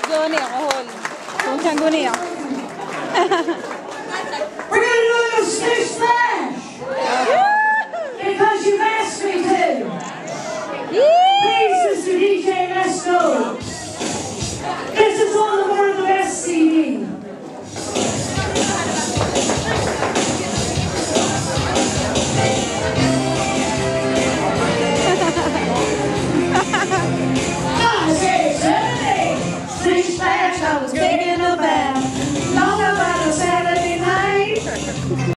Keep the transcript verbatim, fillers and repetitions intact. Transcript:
Johnny ako hol. Kung saan ko niya. We're going to do a little splish splash. Because you've asked me to. Please, Mister D J, let's go. This is on the One of the Best C D. I say, Saturday, splish splash, I was taking a bath. Long about a Saturday night.